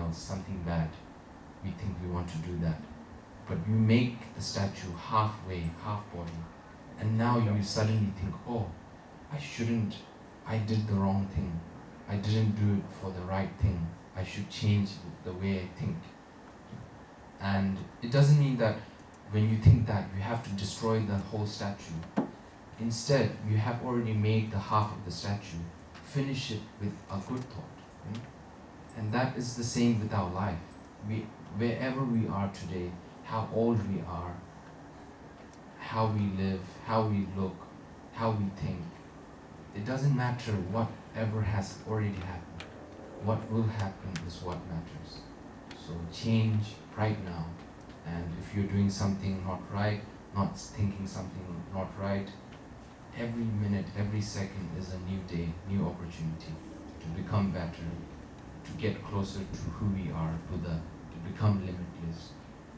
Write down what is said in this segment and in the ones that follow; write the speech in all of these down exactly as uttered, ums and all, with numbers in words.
else, something bad, we think we want to do that. But you make the statue halfway, half body, and now you suddenly think, oh, I shouldn't, I did the wrong thing. I didn't do it for the right thing. I should change the way I think. And it doesn't mean that when you think that you have to destroy the whole statue. Instead, you have already made the half of the statue. Finish it with a good thought. Right? And that is the same with our life. We, wherever we are today, how old we are, how we live, how we look, how we think, it doesn't matter whatever has already happened. What will happen is what matters. So change right now. And if you're doing something not right, not thinking something not right, every minute, every second is a new day, new opportunity to become better, to get closer to who we are, Buddha, to become limitless.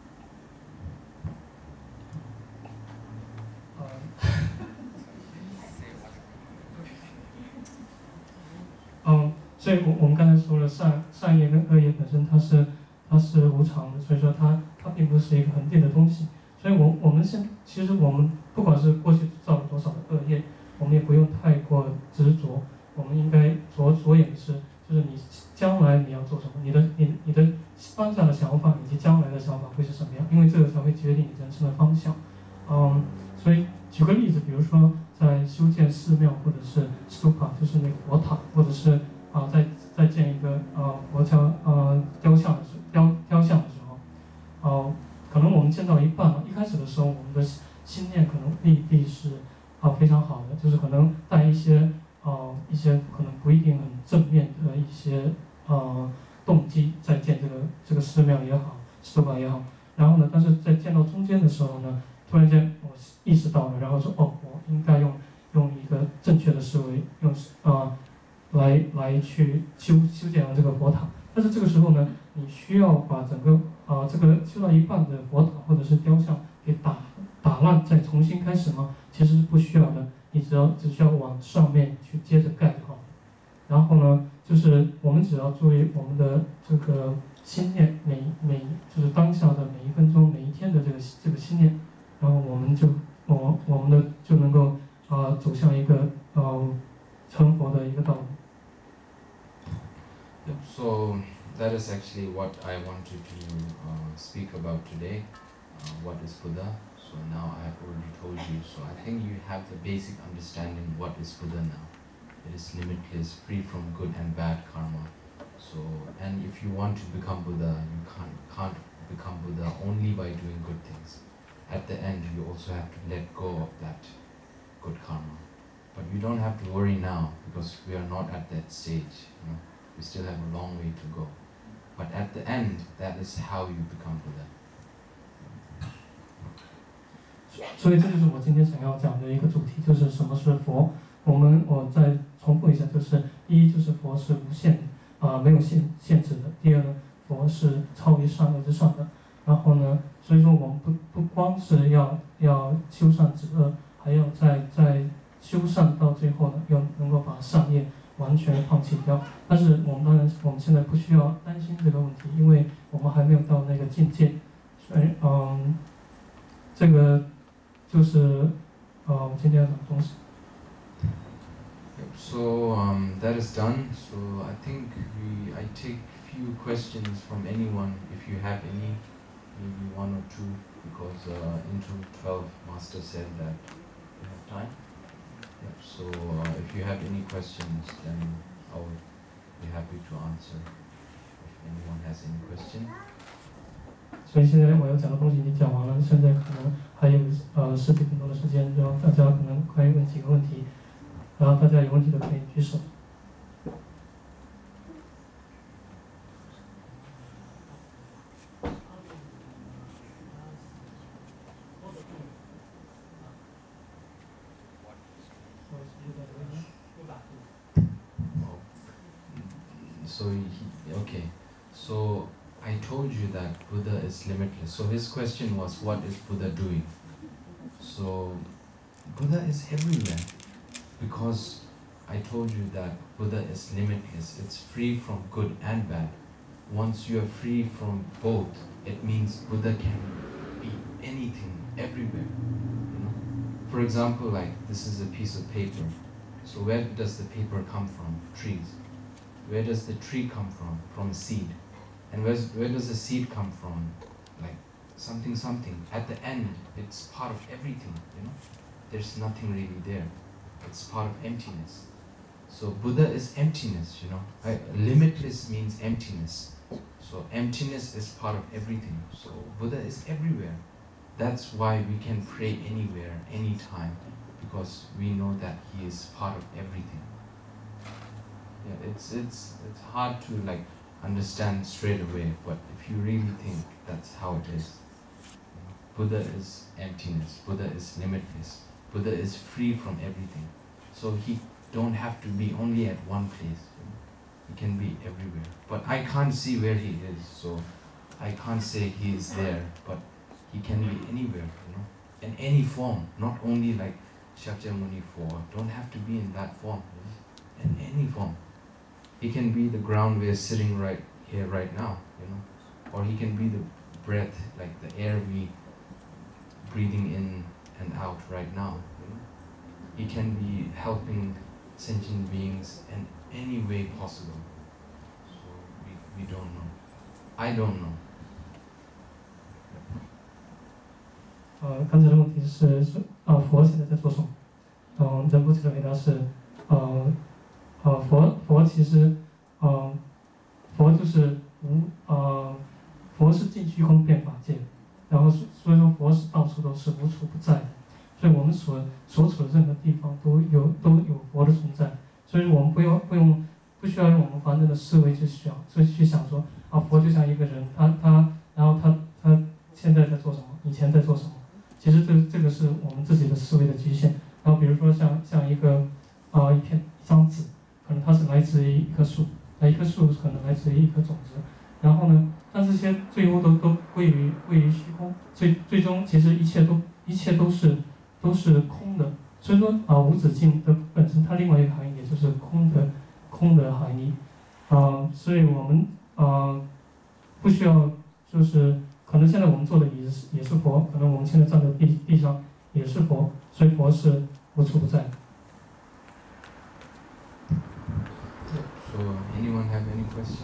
嗯，所以我我们刚才说了善善业跟恶业本身它是它是无常的，所以说它它并不是一个恒定的东西。所以我我们现其实我们不管是过去造了多少的恶业，我们也不用太过执着。我们应该着着眼的是，就是你将来你要做什么，你的你你的当下的想法以及将来的想法会是什么样，因为这个才会决定你人生的方向。嗯，所以举个例子，比如说在修建寺庙或者是 stupa， 就是那个佛塔，或者是啊、呃、在在建一个呃佛教呃雕像的时雕雕像的时候，哦、呃，可能我们建到一半了，一开始的时候我们的心念可能未必是啊、呃、非常好的，就是可能带一些呃一些可能不一定很正面的一些呃动机在建这个这个寺庙也好 stupa 也好，然后呢，但是在建到中间的时候呢，突然间我意识到了，然后说哦，我应该用用一个正确的思维，用啊、呃、来来去修修建了这个佛塔。但是这个时候呢，你需要把整个啊、呃、这个修到一半的佛塔或者是雕像给打打烂，再重新开始吗？其实是不需要的，你只要只需要往上面去接着盖就好了。然后呢，就是我们只要注意我们的这个心念，每每就是当下的每一分钟、每一天的这个这个心念，然后我们就我我们的就能够啊、呃、走向一个呃成佛的一个道路。 So that is actually what I wanted to uh, speak about today. Uh, what is Buddha? So now I have already told you. So I think you have the basic understanding what is Buddha now. It is limitless, free from good and bad karma. So, and if you want to become Buddha, you can't, can't become Buddha only by doing good things. At the end, you also have to let go of that good karma. But you don't have to worry now, because we are not at that stage. You know? We still have a long way to go. But at the end, that is how you become Buddha. 所以这就是我今天想要讲的一个主题，就是什么是佛。我们我再重复一下，就是第一就是佛是无限的啊、呃，没有限限制的。第二呢，佛是超于善恶之上的。然后呢，所以说我们不不光是要要修善止恶，还要在在修善到最后呢，要能够把善业完全放弃掉。但是我们当然我们现在不需要担心这个问题，因为我们还没有到那个境界。所以嗯，这个就是呃今天的东西。 So um, that is done. So I think we I take few questions from anyone if you have any, maybe one or two, because uh, into twelve Master said that we have time. Yep. So uh, if you have any questions, then I would be happy to answer. If anyone has any question. 所以现在我要讲的东西已经讲完了，现在可能还有呃十几分钟的时间，然后大家可能可以问几个问题，然后大家有问题的可以举手。 So he, okay, so I told you that Buddha is limitless. So his question was, what is Buddha doing? So Buddha is everywhere, because I told you that Buddha is limitless. It's free from good and bad. once you are free from both, it means Buddha can be anything, everywhere. You know? For example, like this is a piece of paper. So where does the paper come from? Trees. Where does the tree come from? From a seed. And where's, where does the seed come from? Like something, something. At the end, it's part of everything, you know? There's nothing really there. It's part of emptiness. So Buddha is emptiness, you know? Right? Limitless means emptiness. So emptiness is part of everything. So Buddha is everywhere. That's why we can pray anywhere, anytime, because we know that he is part of everything. Yeah, it's it's it's hard to like understand straight away, but if you really think, that's how it is. You know, Buddha is emptiness. Buddha is limitless. Buddha is free from everything. So he don't have to be only at one place. You know? He can be everywhere. But I can't see where he is, so I can't say he is there, but he can be anywhere, you know, in any form, not only like Shakyamuni four, don't have to be in that form, you know? In any form. He can be the ground we are sitting right here, right now, you know, or he can be the breath, like the air we breathing in and out right now, you know. He can be helping sentient beings in any way possible. So we, we don't know. I don't know. 呃，刚才的问题是是啊，佛现在在做什么？嗯，仁波切的回答是，呃，呃，佛佛其实，呃，佛就是无呃，佛是尽虚空遍法界，然后所以说佛是到处都是无处不在的，所以我们所所处的任何地方都有都有佛的存在，所以我们不用不用不需要用我们凡人的思维去想，去去想说啊，佛就像一个人，他他然后他他现在在做什么，以前在做什么。其实这这个是我们自己的思维的局限。然后比如说像像一个啊、呃、一片一张纸，可能它是来自于一棵树，那一棵树可能来自于一颗种子。然后呢，但这些最后都都归于归于虚空，最最终其实一切都一切都是都是空的。所以说啊、呃，无止境的本身它另外一个含义也就是空的空的含义。啊、呃，所以我们啊、呃、不需要就是。可能现在我们做的也是也是佛，可能我们现在站在地地上也是佛，所以佛是无处不在。 So anyone have any question?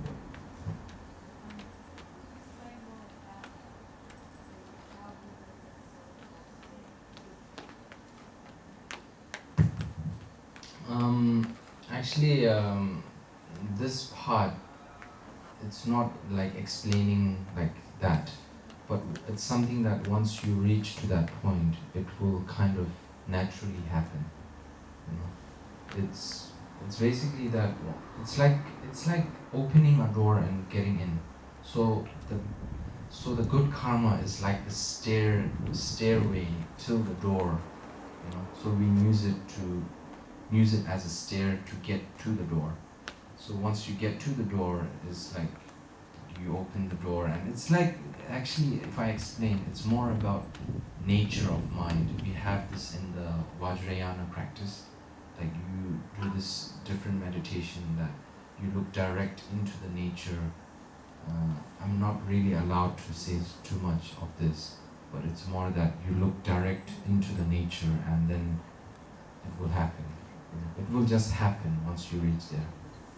Um, actually, um, this part, it's not like explaining like that, but it's something that once you reach to that point, it will kind of naturally happen. You know, it's it's basically that it's like it's like opening a door and getting in. So the so the good karma is like the stair stairway till the door. You know, so we use it to use it as a stair to get to the door. So once you get to the door, it's like you open the door, and it's like, actually, if I explain, it's more about nature of mind. We have this in the Vajrayana practice, like you do this different meditation that you look direct into the nature. Uh, I'm not really allowed to say too much of this, but it's more that you look direct into the nature and then it will happen. It will just happen once you reach there.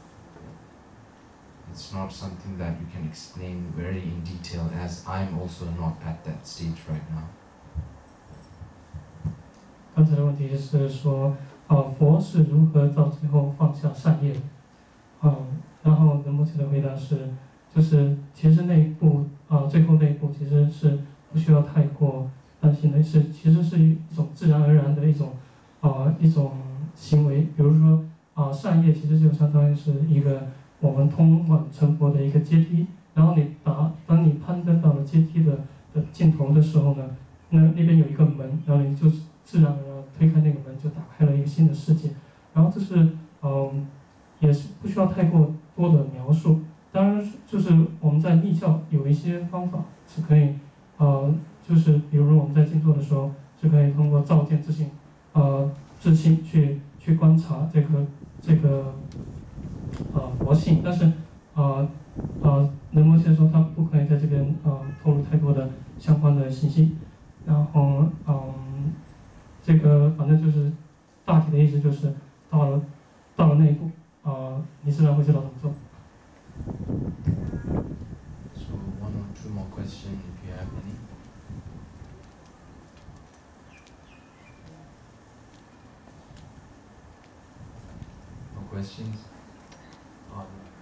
It's not something that you can explain very in detail, as I'm also not at that stage right now. 刚才的问题是说，啊，佛是如何到最后放下善业的？啊，然后仁波切的回答是，就是其实那一步啊，最后那一步其实是不需要太过担心的，是其实是一种自然而然的一种啊一种行为。比如说啊，善业其实就相当于是一个。我们通往成佛的一个阶梯，然后你达，当你攀登到了阶梯的的尽头的时候呢，那那边有一个门，然后你就自然而然推开那个门，就打开了一个新的世界。然后这是嗯，也是不需要太过多的描述。当然，就是我们在密教有一些方法是可以，呃，就是比如说我们在静坐的时候，是可以通过照见自性，呃，自性去去观察这个这个。呃，佛性，但是，呃， 呃，仁波切说他不可以在这边呃透露太多的相关的信息，然后嗯，这个反正就是大体的意思就是到了到了那一步，啊、呃，你自然会知道怎么做。 So one or two more questions if you have any. No questions? Oh,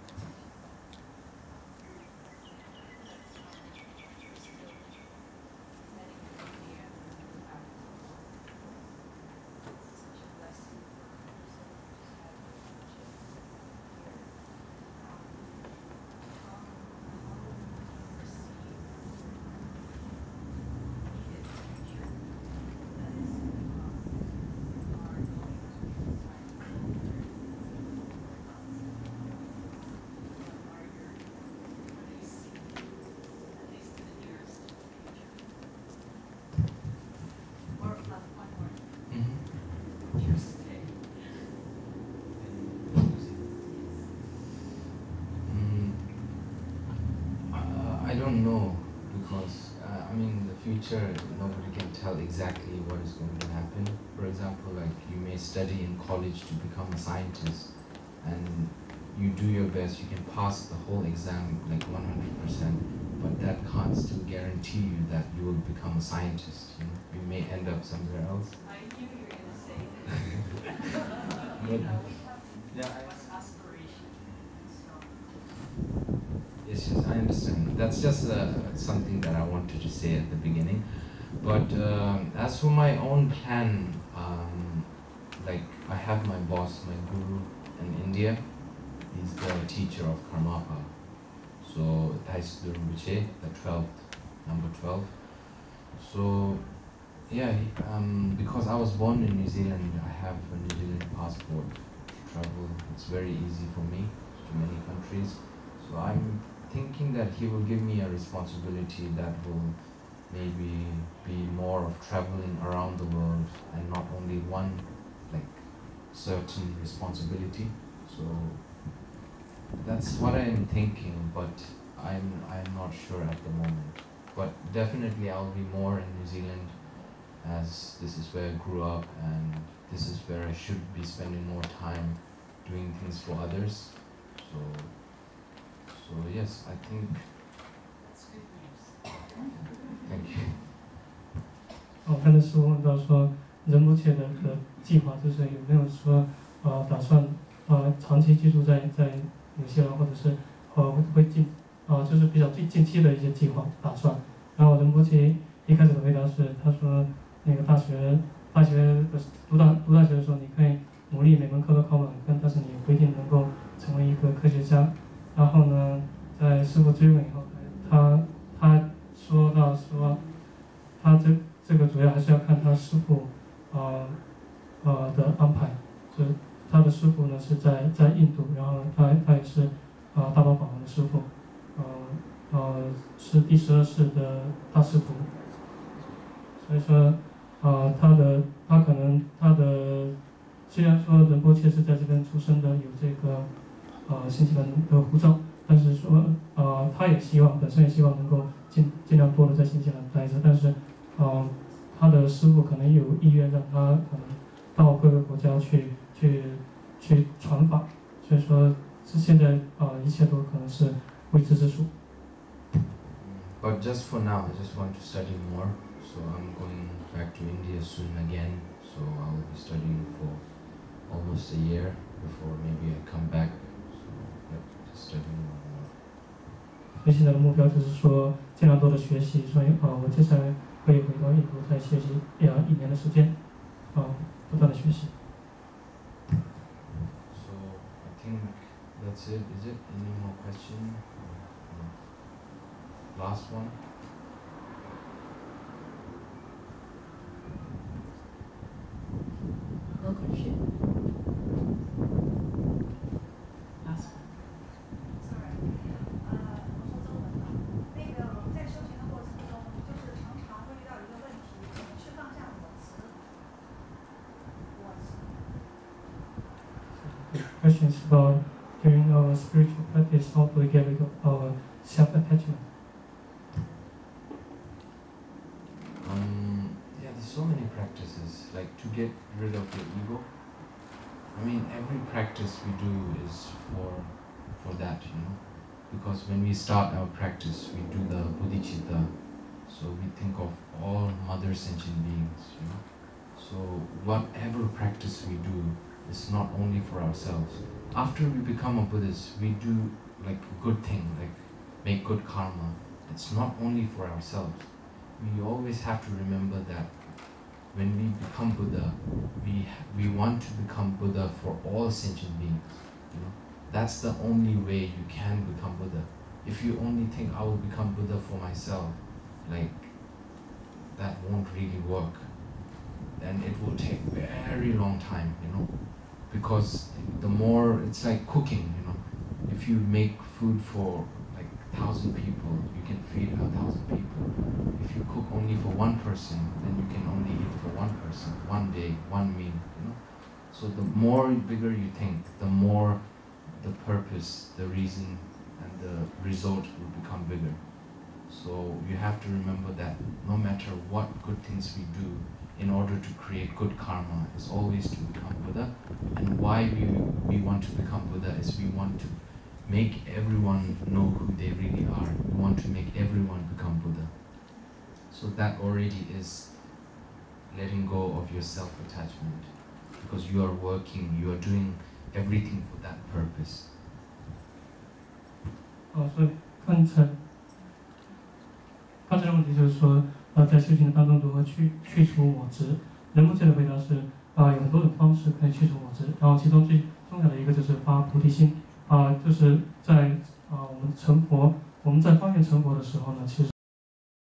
I don't know because uh, I mean in the future nobody can tell exactly what is going to happen. For example, like you may study in college to become a scientist and you do your best, you can pass the whole exam like one hundred percent, but that can't still guarantee you that you will become a scientist. You know, you may end up somewhere else. I knew you were going to say that. But, You know, we have yeah, what's aspiration and so. Yes, yes, I understand. That's just uh, something that I wanted to say at the beginning. But um as for my own plan, um, like I have my boss, my guru in India. He's the teacher of Karmapa. So Thais Rinpoche, the twelfth, number twelve. So yeah, he, um, because I was born in New Zealand, I have a New Zealand passport to travel. It's very easy for me to many countries. So I'm thinking that he will give me a responsibility that will maybe be more of traveling around the world and not only one like certain responsibility. So that's what I'm thinking, but I'm I'm not sure at the moment. But definitely I'll be more in New Zealand as this is where I grew up and this is where I should be spending more time doing things for others. So so yes, I think That's good news. thank you. 我刚才是问到说，仁波切的的计划就是有没有说呃打算呃长期居住在在纽西兰，或者是呃会会近啊、呃、就是比较近近期的一些计划打算。然后仁波切一开始的回答是，他说那个大学大学的读大读大学的时候，你可以努力每门课都考满分，但是你不一定能够成为一个科学家。然后呢，在师傅追问以后，他他说到说，他这这个主要还是要看他师傅呃呃的安排，就是他的师傅呢是在在印度，然后他他也是啊、呃、大宝法王的师傅，呃呃是第十二世的大师徒，所以说啊、呃、他的他可能他的虽然说仁波切是在这边出生的，有这个呃新西兰的护照，但是说呃他也希望本身也希望能够尽尽量多的在新西兰待着，但是呃他的师傅可能有意愿让他可能到各个国家去去去传法，所以说是现在啊、呃、一切都可能是未知之数。 But just for now, I just want to study more. So I'm going back to India soon again. So I will be studying for almost a year before maybe I come back. So yeah, just studying more and more. 所以现在的目标就是说尽量多的学习，所以啊、呃、我接下来会回到印度再学习呃一年的时间，啊、呃、不断的学习。 So I think that's it. Is it any more question? No. Last one. No question. Last one. Sorry，呃，我说中文的。那个我们在修行的过程中，就是常常会遇到一个问题，怎么去放下我执？我执。 Questions about during our spiritual practice, how do we get rid of our self-attachment? Um, yeah, there's so many practices, like to get rid of the ego. I mean, every practice we do is for for that, you know. Because when we start our practice, we do the bodhicitta, so we think of all mother sentient beings, you know. So whatever practice we do is not only for ourselves. After we become a Buddhist, we do like a good thing, like make good karma. It's not only for ourselves. We always have to remember that when we become Buddha, we we want to become Buddha for all sentient beings, you know. That's the only way you can become Buddha. If you only think I will become Buddha for myself, like that won't really work. Then it will take very long time, you know. Because the more, it's like cooking, you know. If you make food for like thousand people, you can feed a thousand people. If you cook only for one person, then you can only eat for one person, one day, one meal, you know. So the more bigger you think, the more the purpose, the reason, and the result will become bigger. So you have to remember that no matter what good things we do, in order to create good karma, is always to become Buddha. And why we, we want to become Buddha is we want to make everyone know who they really are. We want to make everyone become Buddha. So that already is letting go of your self-attachment, because you are working, you are doing everything for that purpose. 哦，所以刚才刚才的问题就是说，呃，在修行当中如何去去除我执？仁波切的回答是，啊、呃，有很多种方式可以去除我执，然后其中最重要的一个就是发菩提心，啊、呃，就是在啊、呃、我们成佛，我们在发愿成佛的时候呢，其实。